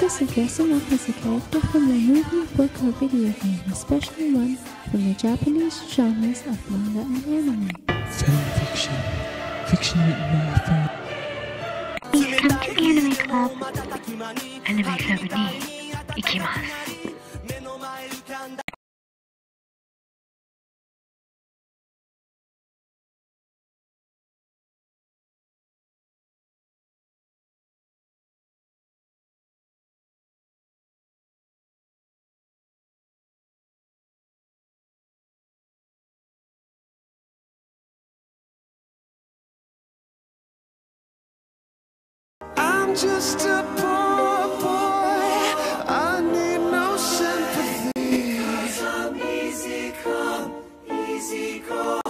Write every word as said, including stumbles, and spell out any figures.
us of dressing up as a character from a movie, book, or video game, especially one from the Japanese genres of manga and anime. Fan fiction. Fiction written by a fan. Please come to the Anime Club. Anime Club に行きます。 I'm just a poor boy, I need no sympathy. 'Cause I'm easy come, easy go.